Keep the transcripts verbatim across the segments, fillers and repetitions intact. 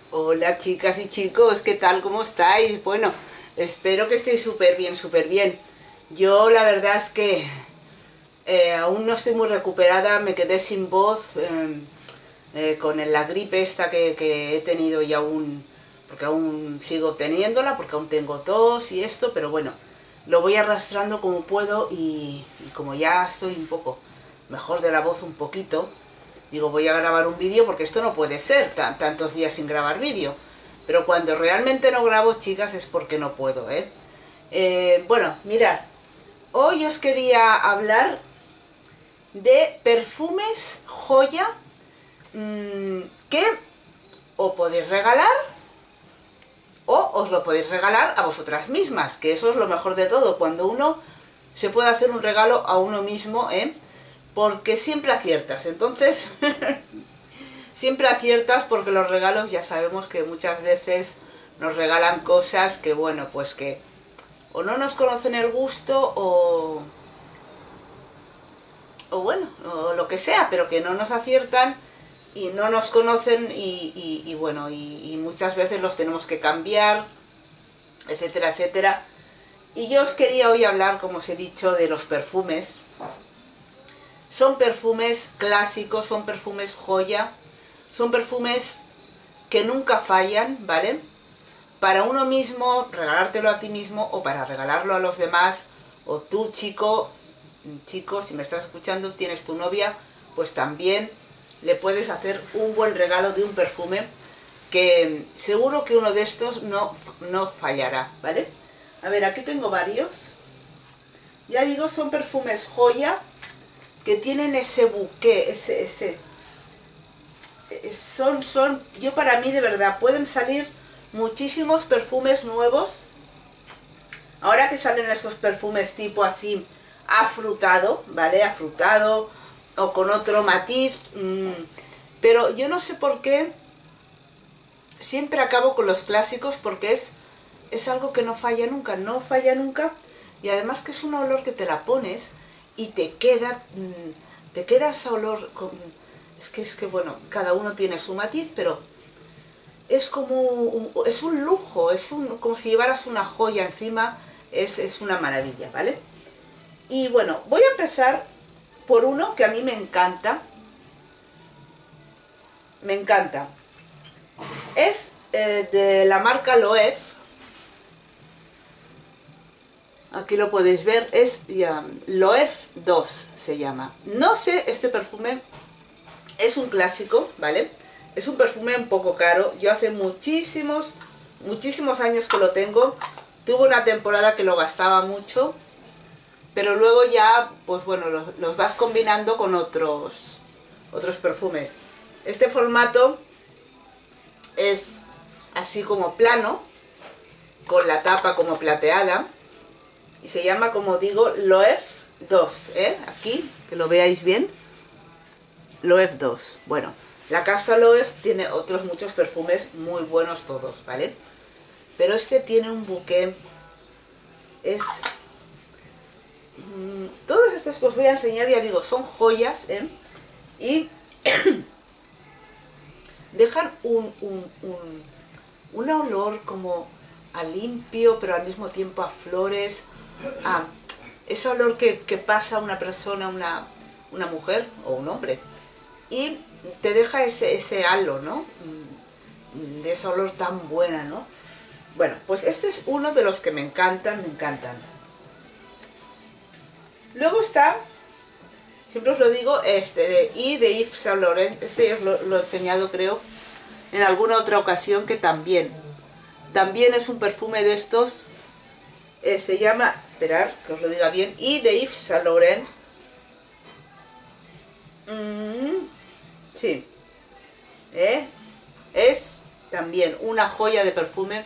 Hola chicas y chicos, ¿qué tal? ¿Cómo estáis? Bueno, espero que estéis súper bien, súper bien. Yo la verdad es que eh, aún no estoy muy recuperada, me quedé sin voz eh, eh, con la gripe esta que, que he tenido y aún, porque aún sigo teniéndola, porque aún tengo tos y esto, pero bueno, lo voy arrastrando como puedo y, y como ya estoy un poco mejor de la voz un poquito, digo, voy a grabar un vídeo porque esto no puede ser, tantos días sin grabar vídeo. Pero cuando realmente no grabo, chicas, es porque no puedo, ¿eh? eh bueno, mirad, hoy os quería hablar de perfumes joya mmm, que o podéis regalar o os lo podéis regalar a vosotras mismas, que eso es lo mejor de todo, cuando uno se puede hacer un regalo a uno mismo, ¿eh? Porque siempre aciertas, entonces siempre aciertas porque los regalos ya sabemos que muchas veces nos regalan cosas que bueno, pues que o no nos conocen el gusto o, o bueno, o lo que sea, pero que no nos aciertan y no nos conocen y, y, y bueno, y, y muchas veces los tenemos que cambiar, etcétera, etcétera. Y yo os quería hoy hablar, como os he dicho, de los perfumes. Son perfumes clásicos, son perfumes joya, son perfumes que nunca fallan, ¿vale? Para uno mismo, regalártelo a ti mismo o para regalarlo a los demás, o tú chico, chico, si me estás escuchando, tienes tu novia, pues también le puedes hacer un buen regalo de un perfume que seguro que uno de estos no, no fallará, ¿vale? A ver, aquí tengo varios. Ya digo, son perfumes joya, que tienen ese buqué, ese, ese, son, son, yo para mí de verdad, pueden salir muchísimos perfumes nuevos, ahora que salen esos perfumes tipo así, afrutado, ¿vale? Afrutado, o con otro matiz, mmm, pero yo no sé por qué, siempre acabo con los clásicos, porque es, es algo que no falla nunca, no falla nunca, y además que es un olor que te la pones, y te queda, te queda ese olor, con, es que es que bueno, cada uno tiene su matiz, pero es como, es un lujo, es un, como si llevaras una joya encima, es, es una maravilla, ¿vale? Y bueno, voy a empezar por uno que a mí me encanta, me encanta, es eh, de la marca Loewe. Aquí lo podéis ver, es ya, Loewe dos se llama. No sé, este perfume es un clásico, ¿vale? Es un perfume un poco caro. Yo hace muchísimos, muchísimos años que lo tengo. Tuve una temporada que lo gastaba mucho, pero luego ya, pues bueno, los, los vas combinando con otros, otros perfumes. Este formato es así como plano, con la tapa como plateada. Y se llama, como digo, Loewe dos, ¿eh? Aquí, que lo veáis bien. Loewe dos. Bueno, la casa Loewe tiene otros muchos perfumes muy buenos todos, ¿vale? Pero este tiene un buqué. Es... Mmm, todos estos que os voy a enseñar, ya digo, son joyas, ¿eh? Y dejan un, un, un, un olor como a limpio, pero al mismo tiempo a flores, a ese olor que, que pasa una persona, una, una mujer o un hombre, y te deja ese, ese halo, ¿no? De ese olor tan buena, ¿no? Bueno, pues este es uno de los que me encantan, me encantan. Luego está, siempre os lo digo, este de y de Yves Saint Laurent. Este os lo, lo he enseñado, creo, en alguna otra ocasión, que también, también es un perfume de estos. Eh, se llama, esperar que os lo diga bien, y de Yves Saint Laurent. Mm, sí, ¿eh? Es también una joya de perfume,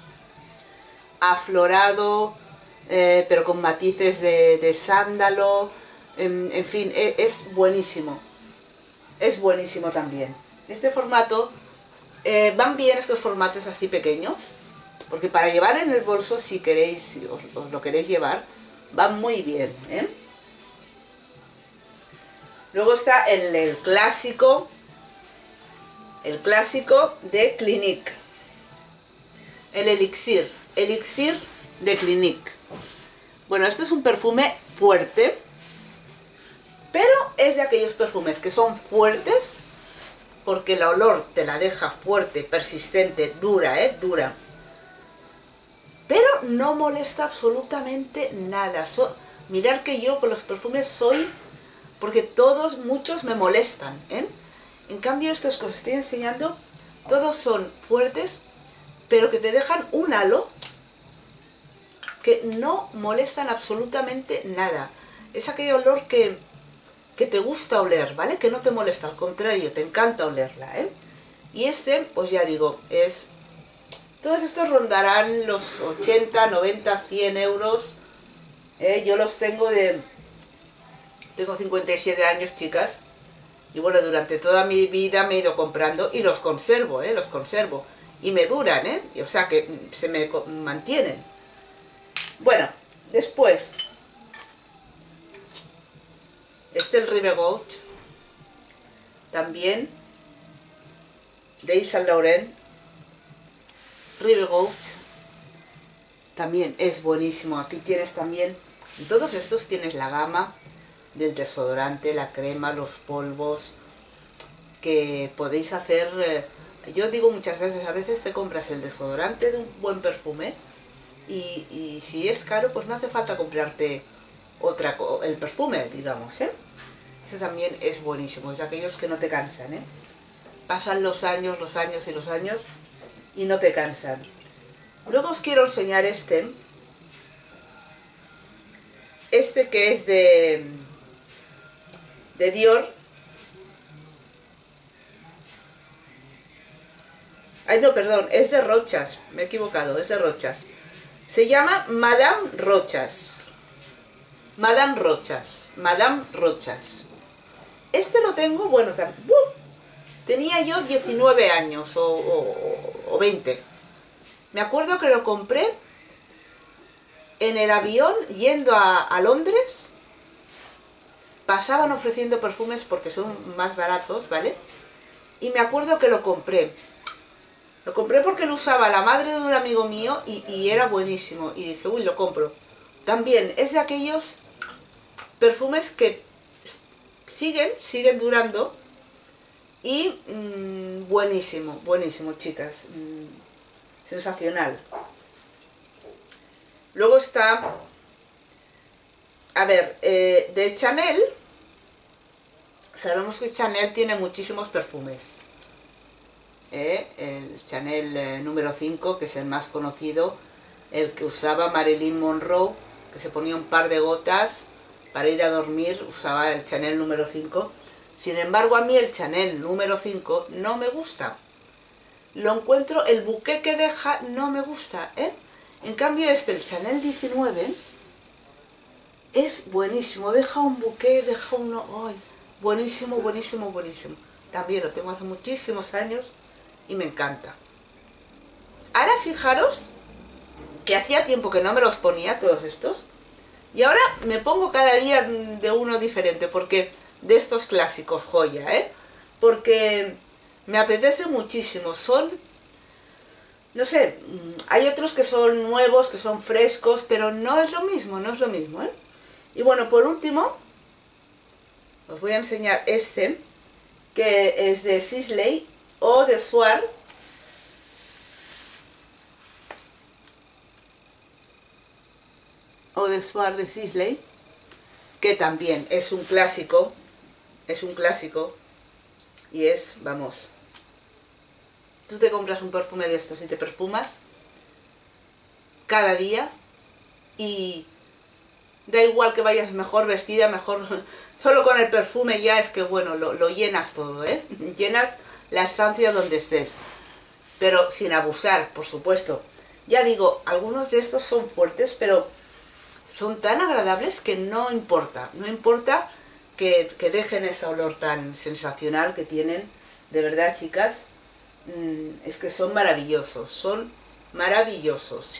aflorado, eh, pero con matices de, de sándalo, en, en fin, es, es buenísimo, es buenísimo también. Este formato, eh, van bien estos formatos así pequeños, porque para llevar en el bolso, si queréis, si os, os lo queréis llevar, va muy bien, ¿eh? Luego está el, el clásico, el clásico de Clinique, el Elixir, Elixir de Clinique. Bueno, este es un perfume fuerte, pero es de aquellos perfumes que son fuertes, porque el olor te la deja fuerte, persistente, dura, ¿eh? Dura. Pero no molesta absolutamente nada. So, mirad que yo con los perfumes soy, porque todos, muchos me molestan, ¿eh? En cambio estos que os estoy enseñando, todos son fuertes, pero que te dejan un halo que no molestan absolutamente nada. Es aquel olor que, que te gusta oler, ¿vale? Que no te molesta, al contrario, te encanta olerla, ¿eh? Y este, pues ya digo, es... Todos estos rondarán los ochenta, noventa, cien euros. ¿eh? Yo los tengo de... Tengo cincuenta y siete años, chicas. Y bueno, durante toda mi vida me he ido comprando y los conservo, ¿eh? Los conservo. Y me duran, ¿eh? O sea que se me mantienen. Bueno, después... Este el Rive Gauche. También. De Yves Saint Laurent. Rive Gauche. También es buenísimo. Aquí tienes también... En todos estos tienes la gama del desodorante, la crema, los polvos, que podéis hacer... Eh, yo digo muchas veces, a veces te compras el desodorante de un buen perfume y, y si es caro, pues no hace falta comprarte otra el perfume, digamos, ¿eh? Ese también es buenísimo, es de aquellos que no te cansan, ¿eh? Pasan los años, los años y los años y no te cansan. Luego os quiero enseñar este, este que es de... de Dior. Ay, no, perdón, es de Rochas, me he equivocado, es de Rochas. Se llama Madame Rochas. Madame Rochas, Madame Rochas. Este lo tengo, bueno, uh, tenía yo diecinueve años o, o, o veinte. Me acuerdo que lo compré en el avión yendo a, a Londres. Pasaban ofreciendo perfumes porque son más baratos, ¿vale? Y me acuerdo que lo compré. Lo compré porque lo usaba la madre de un amigo mío y, y era buenísimo. Y dije, uy, lo compro. También es de aquellos perfumes que siguen, siguen durando. Y mmm, buenísimo, buenísimo, chicas. Mm, sensacional. Luego está... A ver, eh, de Chanel, sabemos que Chanel tiene muchísimos perfumes. Eh, el Chanel eh, número cinco, que es el más conocido, el que usaba Marilyn Monroe, que se ponía un par de gotas para ir a dormir, usaba el Chanel número cinco. Sin embargo, a mí el Chanel número cinco no me gusta. Lo encuentro, el bouquet que deja no me gusta, ¿eh? En cambio este, el Chanel diecinueve... es buenísimo, deja un bouquet, deja uno... ¡Ay! Buenísimo, buenísimo, buenísimo. También lo tengo hace muchísimos años y me encanta. Ahora fijaros que hacía tiempo que no me los ponía todos estos. Y ahora me pongo cada día de uno diferente, porque de estos clásicos, joya, ¿eh? Porque me apetece muchísimo, son... No sé, hay otros que son nuevos, que son frescos, pero no es lo mismo, no es lo mismo, ¿eh? Y bueno, por último, os voy a enseñar este, que es de Sisley o de Swar. O de Swar de Sisley, que también es un clásico, es un clásico, y es, vamos, tú te compras un perfume de estos y te perfumas cada día y... Da igual que vayas mejor vestida, mejor... Solo con el perfume ya es que, bueno, lo, lo llenas todo, ¿eh? Llenas la estancia donde estés. Pero sin abusar, por supuesto. Ya digo, algunos de estos son fuertes, pero son tan agradables que no importa. No importa que, que dejen ese olor tan sensacional que tienen. De verdad, chicas, mmm, es que son maravillosos. Son maravillosos.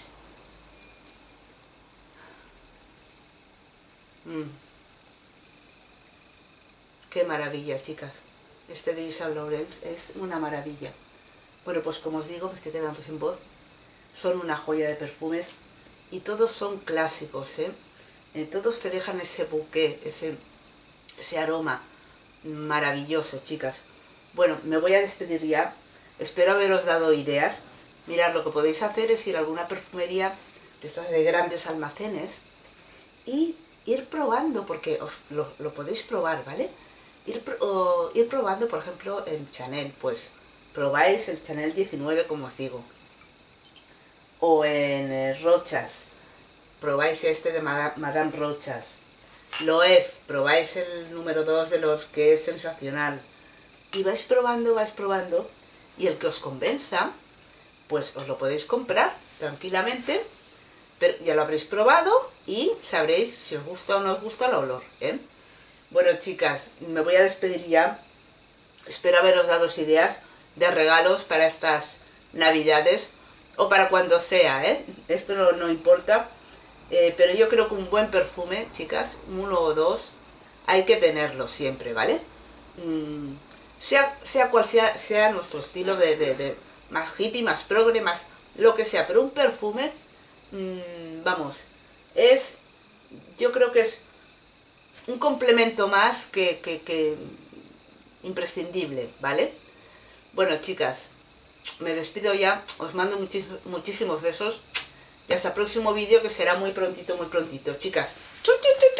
Mm. Qué maravilla, chicas. este de Yves Saint Laurent, es una maravilla. Bueno, pues como os digo, me estoy quedando sin voz. Son una joya de perfumes y todos son clásicos, ¿eh? Eh, todos te dejan ese bouquet, ese, ese aroma maravilloso, chicas. Bueno, me voy a despedir ya. Espero haberos dado ideas. Mirad, lo que podéis hacer es ir a alguna perfumería de estas de grandes almacenes y ir probando, porque os lo, lo podéis probar, ¿vale? Ir, o, ir probando, por ejemplo, en Chanel, pues probáis el Chanel diecinueve, como os digo. O en eh, Rochas, probáis este de Madame, Madame Rochas. Loewe, probáis el número dos de Loewe, que es sensacional. Y vais probando, vais probando, y el que os convenza, pues os lo podéis comprar tranquilamente, pero ya lo habréis probado y sabréis si os gusta o no os gusta el olor, ¿eh? Bueno, chicas, me voy a despedir ya. Espero haberos dado ideas de regalos para estas navidades o para cuando sea, ¿eh? Esto no, no importa, eh, pero yo creo que un buen perfume, chicas, uno o dos, hay que tenerlo siempre, ¿vale? Mm, sea, sea cual sea, sea nuestro estilo de, de, de más hippie, más progre, más lo que sea, pero un perfume, mmm, vamos, es, yo creo que es un complemento más que, que, que imprescindible, ¿vale? Bueno, chicas, me despido ya, os mando muchis, muchísimos besos y hasta el próximo vídeo, que será muy prontito, muy prontito, chicas. ¡Chu, chu, chu!